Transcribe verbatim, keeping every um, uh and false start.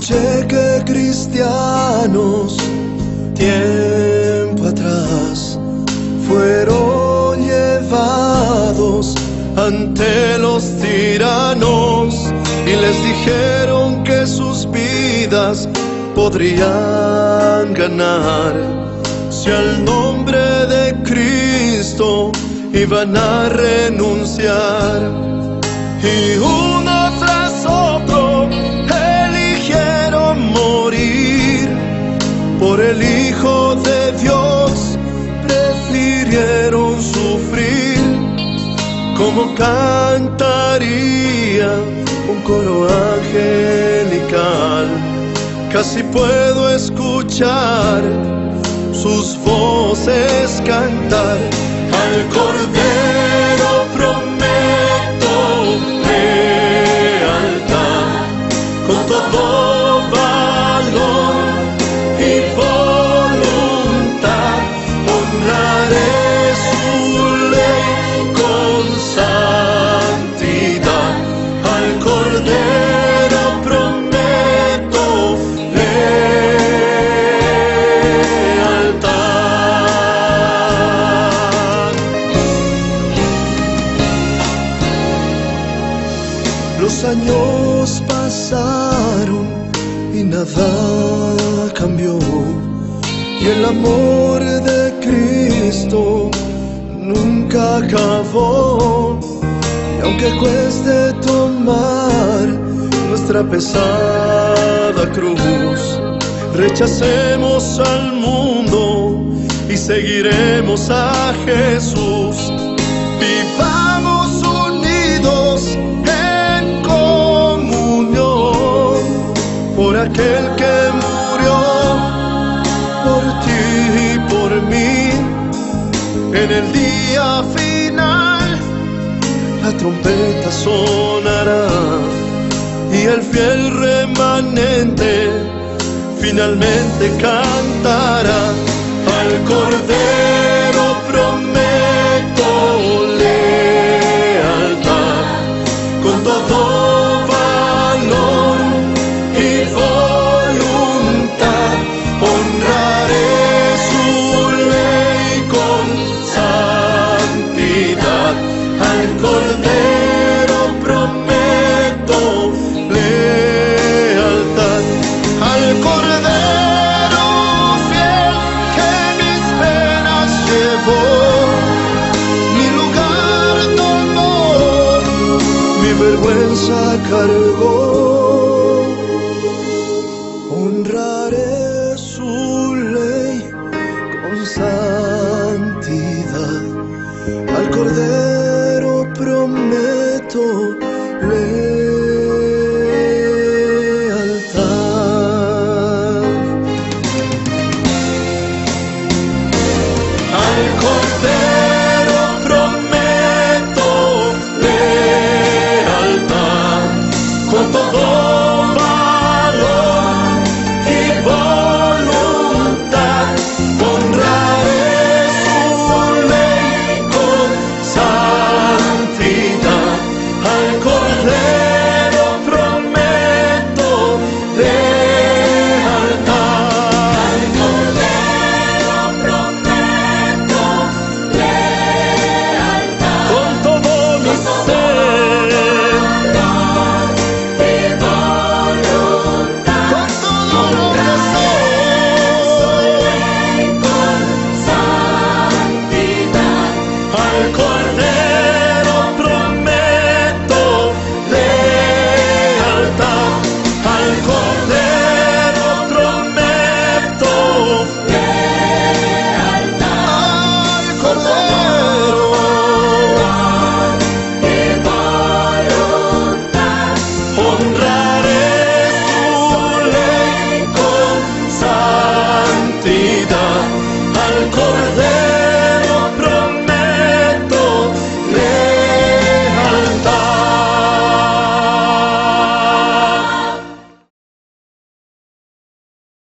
Escuché que cristianos tiempo atrás fueron llevados ante los tiranos y les dijeron que sus vidas podrían ganar si al nombre de Cristo iban a renunciar. Y uno tras otro eligieron morir por el Hijo de Dios, prefirieron sufrir. Como cantaría un coro angelical, casi puedo escuchar sus voces cantar. Al Cordero prometo lealtad, con todo valor y voluntad honraré su ley con santidad. Al Cordero prometo lealtad. Los años pasaron y nada cambió, y el amor de Cristo nunca acabó. Y aunque cueste tomar nuestra pesada cruz, rechacemos al mundo y seguiremos a Jesús. Vivamos unidos en comunión por aquel que murió por ti y por mí. En el día final la trompeta sonará y el fiel remanente finalmente cantará. Al Cordero prometo lealtad, con todo valor y voluntad honraré su ley con santidad. Al Cordero prometo lealtad. Al Cordero fiel que mis penas llevó, mi lugar tomó, mi vergüenza cargó. Honraré su ley con santidad. Al Cordero